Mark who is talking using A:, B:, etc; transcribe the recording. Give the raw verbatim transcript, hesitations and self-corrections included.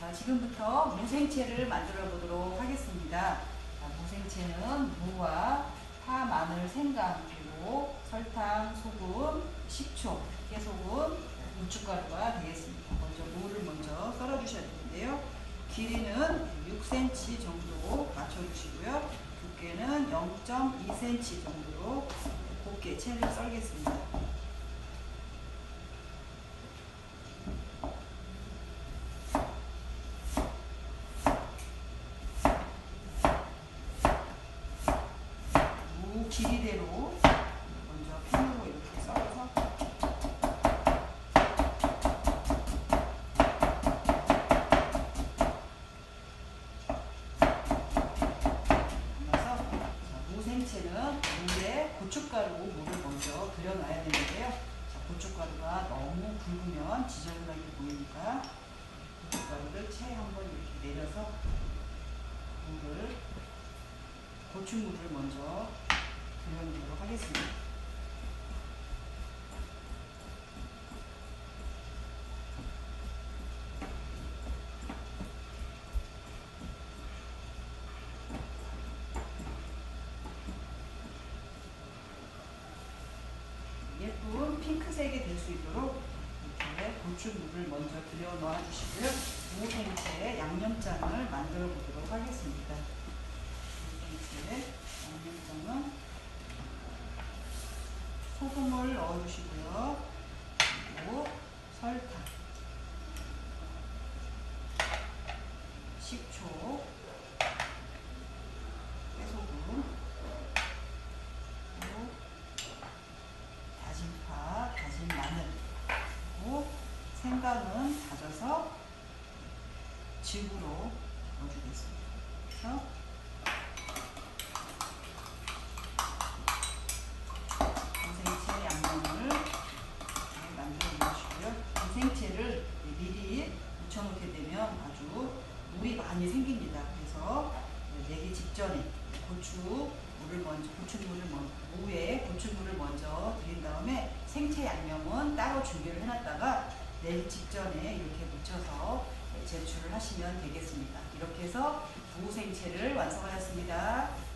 A: 자, 지금부터 무생채를 만들어 보도록 하겠습니다. 자, 무생채는 무와 파, 마늘, 생강, 그리고 설탕, 소금, 식초, 깨소금, 고춧가루가 되겠습니다. 먼저 무를 먼저 썰어 주셔야 되는데요. 길이는 육 센티미터 정도 맞춰주시고요. 두께는 영 점 이 센티미터 정도로 곱게 채를 썰겠습니다. 무 길이대로 먼저 핀으로 이렇게 썰어서 담아서, 무생채는 물에 고춧가루 물을 먼저 들여놔야 되는데요. 자, 고춧가루가 너무 굵으면 지저분하게 보이니까 고춧가루를 채 한번 이렇게 내려서 물을 고추물을 먼저 들여놓도록 하겠습니다. 예쁜 핑크색이 될 수 있도록 이렇게 고추물을 먼저 들여 놓아 주시고요. 무생채 양념장을 만들어 보도록 하겠습니다. 무생채 양념장은 소금을 넣어 주시고요. 그리고 설탕, 식초, 깨소금, 그리고 다진 파, 다진 마늘, 그리고 생강은 다져서 즙으로 넣어주겠습니다. 그래서 무생채 양념을 만들어 놓으시고요. 무생채를 미리 묻혀놓게 되면 아주 물이 많이 생깁니다. 그래서 내기 직전에 고추물을 먼저 고추물을 먼저 무에 고추물을 먼저 드린 다음에 생채 양념은 따로 준비를 해놨다가 내기 직전에 이렇게 묻혀서 제출을 하시면 되겠습니다. 이렇게 해서 무생채를 완성하였습니다.